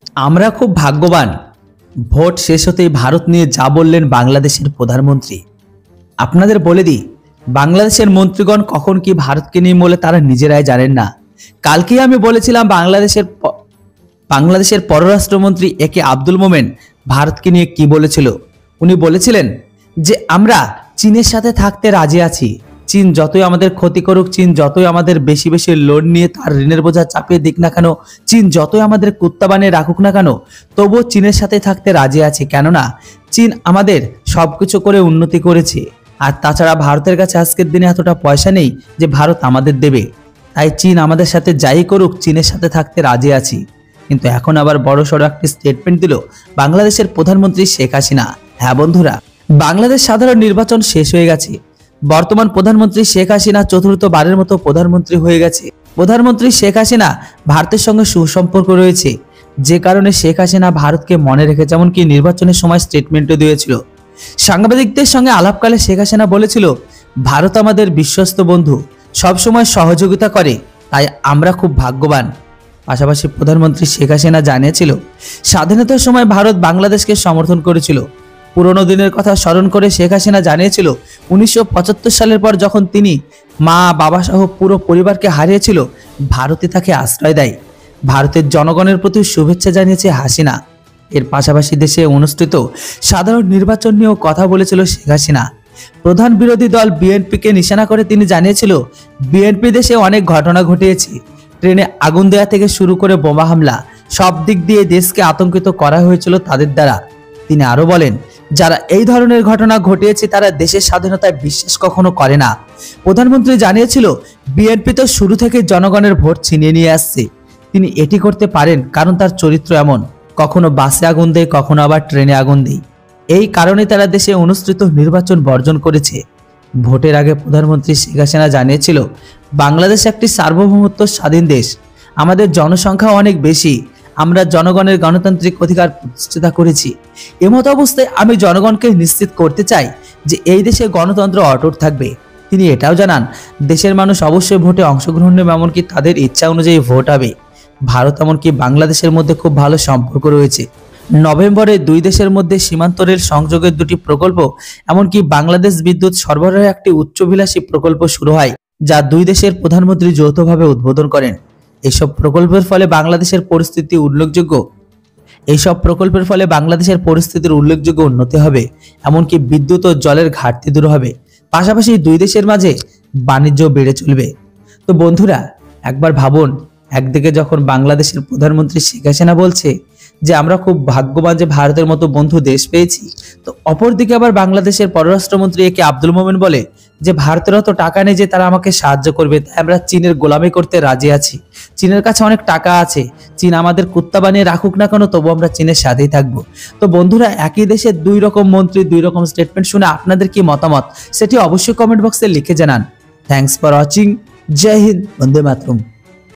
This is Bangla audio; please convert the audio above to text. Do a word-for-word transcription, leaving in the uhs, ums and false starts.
আমরা খুব ভাগ্যবান। ভোট শেষ হতেই ভারত নিয়ে যা বললেন বাংলাদেশের প্রধানমন্ত্রী। আপনাদের বলে দিই, বাংলাদেশের মন্ত্রীগণ কখন কি ভারতকে নিয়ে বলে তারা নিজেরাই জানেন না। কালকেই আমি বলেছিলাম বাংলাদেশের বাংলাদেশের পররাষ্ট্রমন্ত্রী এ কে আব্দুল মোমেন ভারতকে নিয়ে কি বলেছিল। উনি বলেছিলেন যে আমরা চীনের সাথে থাকতে রাজি আছি। চীন যতই আমাদের ক্ষতি করুক, চীন যতই আমাদের বেশি বেশি লোন নিয়ে তার ঋণের বোঝা চাপিয়ে দিক না কেন, চীন যতই আমাদের কুত্তা বানিয়ে রাখুক না কেন, তবুও চীনের সাথে থাকতে রাজি আছি। কেননা চীন আমাদের সবকিছু করে উন্নতি করেছে, আর তাছাড়া ভারতের কাছে আজকের দিনে এতটা পয়সা নেই যে ভারত আমাদের দেবে। তাই চীন আমাদের সাথে যাই করুক, চীনের সাথে থাকতে রাজি আছি। কিন্তু এখন আবার বড় সড়ো একটি স্টেটমেন্ট দিল বাংলাদেশের প্রধানমন্ত্রী শেখ হাসিনা। হ্যাঁ বন্ধুরা, বাংলাদেশ সাধারণ নির্বাচন শেষ হয়ে গেছে। বর্তমান প্রধানমন্ত্রী শেখ হাসিনা চতুর্থবারের মতো প্রধানমন্ত্রী হয়ে গেছে। প্রধানমন্ত্রী শেখ হাসিনা ভারতের সঙ্গে সুসম্পর্ক রয়েছে, যে কারণে শেখ হাসিনা ভারতকে মনে রেখে যেমনকি নির্বাচনের সময় স্টেটমেন্টও দিয়েছিল। সাংবাদিকদের সঙ্গে আলাপকালে শেখ হাসিনা বলেছিল, ভারত আমাদের বিশ্বস্ত বন্ধু, সবসময় সহযোগিতা করে, তাই আমরা খুব ভাগ্যবান। পাশাপাশি প্রধানমন্ত্রী শেখ হাসিনা জানিয়েছিল, স্বাধীনতার সময় ভারত বাংলাদেশকে সমর্থন করেছিল। পুরনো দিনের কথা স্মরণ করে শেখ হাসিনা জানিয়েছিল, উনিশশো পঁচাত্তর সালের পর যখন তিনি মা বাবা সহ পুরো পরিবারকে হারিয়েছিল, ভারতে তাকে আশ্রয় দেয়। ভারতের জনগণের প্রতি শুভেচ্ছা জানিয়েছে হাসিনা। এর পাশাপাশি দেশে অনুষ্ঠিত সাধারণ নির্বাচন নিয়েও কথা বলেছিল শেখ হাসিনা। প্রধান বিরোধী দল বিএনপিকে নিশানা করে তিনি জানিয়েছিল, বিএনপি দেশে অনেক ঘটনা ঘটিয়েছে। ট্রেনে আগুন দেওয়া থেকে শুরু করে বোমা হামলা, সব দিক দিয়ে দেশকে আতঙ্কিত করা হয়েছিল তাদের দ্বারা। তিনি আরো বলেন, যারা এই ধরনের ঘটনা ঘটিয়েছে তারা দেশের স্বাধীনতায় বিশ্বাস কখনো করে না। প্রধানমন্ত্রী জানিয়েছিল, বিএনপি তো শুরু থেকে জনগণের ভোট ছিনিয়ে নিয়ে আসছে। তিনি এটি করতে পারেন কারণ তার চরিত্র এমন, কখনো বাসে আগুন দেয়, কখনো আবার ট্রেনে আগুন দেয়। এই কারণে তারা দেশে অনুষ্ঠিত নির্বাচন বর্জন করেছে। ভোটের আগে প্রধানমন্ত্রী শেখ হাসিনা জানিয়েছিল, বাংলাদেশ একটি সার্বভৌমত্ব স্বাধীন দেশ, আমাদের জনসংখ্যা অনেক বেশি, আমরা জনগণের গণতান্ত্রিক অধিকার প্রতিষ্ঠা করেছি। এমত অবস্থায় আমি জনগণকে নিশ্চিত করতে চাই যে এই দেশে গণতন্ত্র অটুট থাকবে। তিনি এটাও জানান, দেশের মানুষ অবশ্যই ভোটে অংশগ্রহণ নেবে, এমনকি তাদের ইচ্ছা অনুযায়ী ভোট হবে। ভারত এমনকি বাংলাদেশের মধ্যে খুব ভালো সম্পর্ক রয়েছে। নভেম্বরে দুই দেশের মধ্যে সীমান্ত রেল সংযোগের দুটি প্রকল্প, এমনকি বাংলাদেশ বিদ্যুৎ সরবরাহের একটি উচ্চভিলাষী প্রকল্প শুরু হয়, যা দুই দেশের প্রধানমন্ত্রী যৌথভাবে উদ্বোধন করেন। এইসব প্রকল্পের ফলে বাংলাদেশের পরিস্থিতি উল্লেখযোগ্য এইসব প্রকল্পের ফলে বাংলাদেশের পরিস্থিতির উল্লেখযোগ্য উন্নতি হবে, এমনকি বিদ্যুৎ ও জলের ঘাটতি দূর হবে। পাশাপাশি দুই দেশের মাঝে বাণিজ্য বেড়ে চলবে। তো বন্ধুরা, একবার ভাবুন, একদিকে যখন বাংলাদেশের প্রধানমন্ত্রী শেখ হাসিনা বলছে যে আমরা খুব ভাগ্যবান যে ভারতের মতো বন্ধু দেশ পেয়েছি, তো অপরদিকে আবার বাংলাদেশের পররাষ্ট্রমন্ত্রী এ কে আব্দুল মোমেন বলে যে ভারতের অত টাকা নেই যে তারা আমাকে সাহায্য করবে, তাই আমরা চীনের গোলামি করতে রাজি আছি। চীনের কাছে অনেক টাকা আছে, চীন আমাদের কুত্তা বানিয়ে রাখুক না কেন, তবু আমরা চীনের সাথেই থাকবো। তো বন্ধুরা, একই দেশের দুই রকম মন্ত্রী, দুই রকম স্টেটমেন্ট শুনে আপনাদের কি মতামত সেটি অবশ্যই কমেন্ট বক্সে লিখে জানান। Thanks for watching. জয় হিন্দ, বন্দে মাতরম।